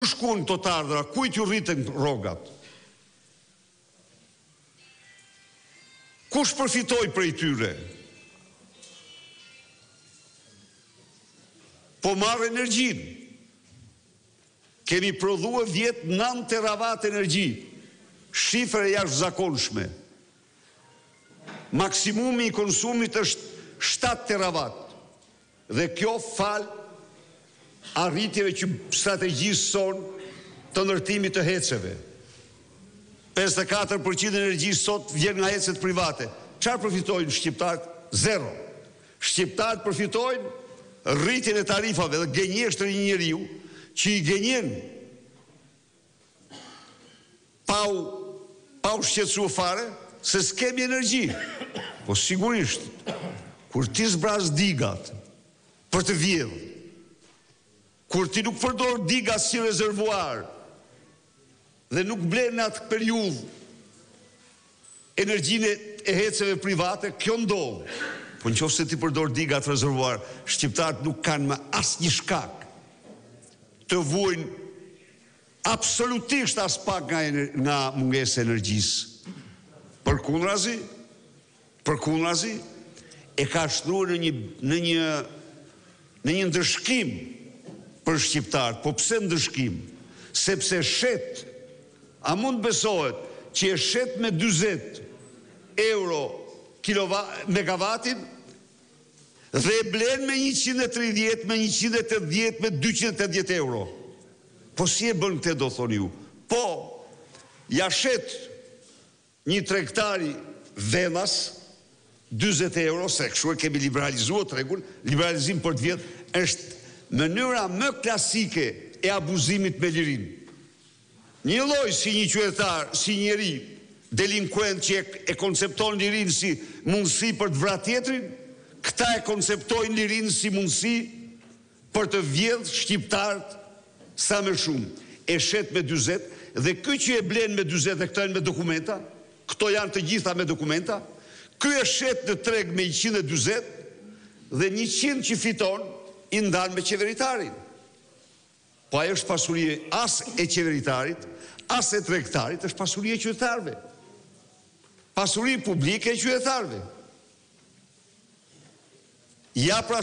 shkuan këto të ardhra? Kujt ju rritën rrogat? Kush përfitoi prej tyre? Po marrë energjinë. Kemi prodhuar 9 teravat energji. Shifra e jashtëzakonshme. Maksimumi i konsumit është 7 teravat. Dhe kjo fal arritjeve që strategjisë son të ndërtimit të heceve. 54% energjisë sot vjen nga hecet private. Çfarë përfitojnë shqiptarët? Zero. Shqiptarët përfitojnë rritjen e tarifave dhe gënjeshtër një njeriu që i gënjen pa u shqetësuar fare se s'kemi energji. Po sigurisht, kur ti zbraz digat për të vjedhur, kur ti nuk përdor digat si rezervuar dhe nuk blen në atë periudhë energjinë e heceve private, kjo ndodh. Po nëse ti përdor digat rezervuar, shqiptarët nuk kanë më asnjë shkak të vuajnë absolutisht as pak nga mungesa e energjisë. Përkundrazi e ka shtruar në një ndëshkim për shqiptarët. Po pse ndëshkim? Sepse shet, a mund besohet që e shet me 40 euro megavatin dhe e blen me 130, me 180, me 280 euro. Po si e bën këtë, do thoni ju? Po, ja shet një tregtari vendas 40 euro, se kështu e kemi liberalizuar tregun, liberalizim për të vjetë është mënyra më klasike e abuzimit me lirinë. Një lloj si një qytetar, si njeri delinkuent që e koncepton lirinë si mundësi për të vrarë tjetrin, këta e konceptojnë lirinë si mundësi për të vjedhur shqiptarët sa më shumë. E shet me 40 dhe ky që e blen me 40 dhe këto janë me dokumenta, këto janë të gjitha me dokumenta, ky e shet në treg me 140 dhe 100 që fiton i ndan me qeveritarin. Po ajo është pasurie as e qeveritarit, as e tregtarit, është pasurie e qytetarëve. Pasuri publike e qytetarëve. Ja pra